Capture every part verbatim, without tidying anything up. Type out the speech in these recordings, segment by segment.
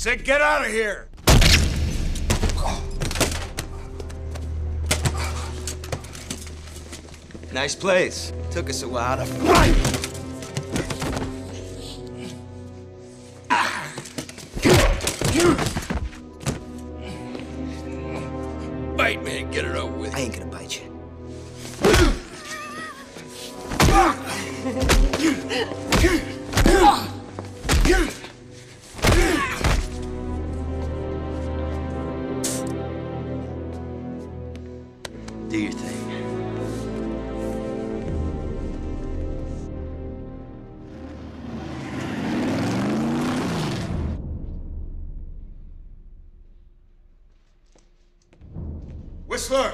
said get out of here! Nice place. Took us a while to fight. Bite, man. Get it over with. I ain't gonna bite you. Do your thing. Whistler!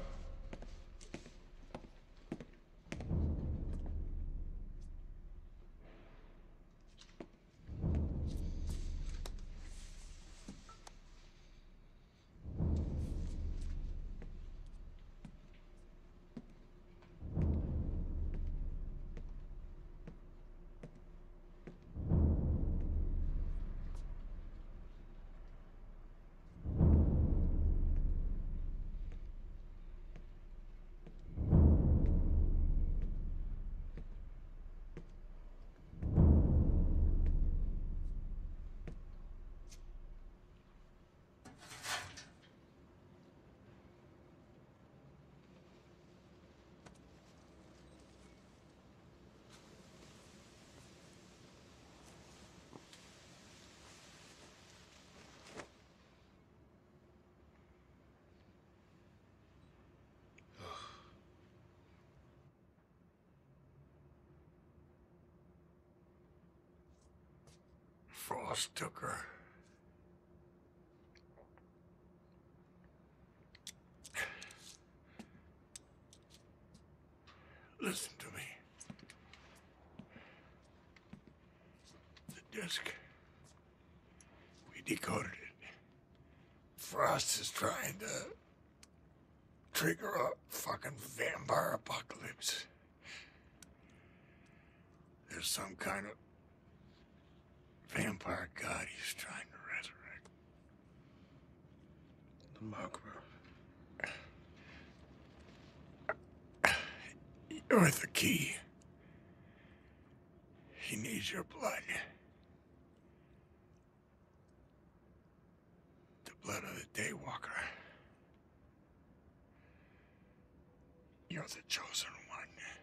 Frost took her. Listen to me. The disc. We decoded it. Frost is trying to trigger a fucking vampire apocalypse. There's some kind of vampire god he's trying to resurrect. The Markber. You're the key. He needs your blood. The blood of the Daywalker. You're the chosen one.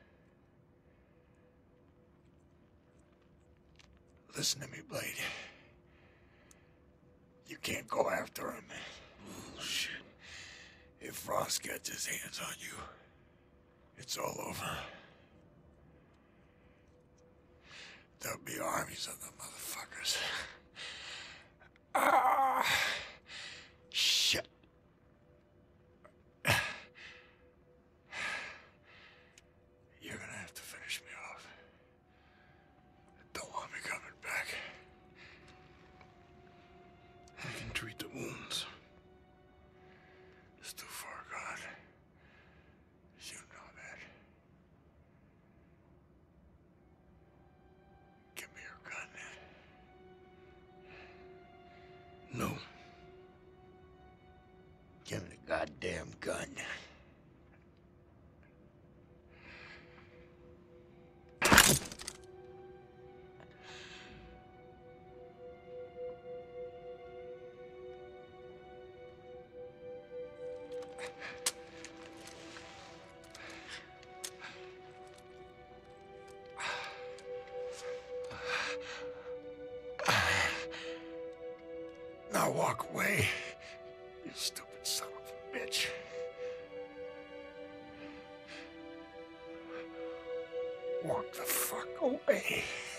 Listen to me, Blade. You can't go after him. Oh, shit. If Frost gets his hands on you, it's all over. There'll be armies of them motherfuckers. Ah! Shit. You're gonna have to finish me off. Don't want me coming back. I can treat the wounds. It's too far gone. You know that. Give me your gun. No. Give me the goddamn gun. Now walk away, you stupid son of a bitch. Walk the fuck away.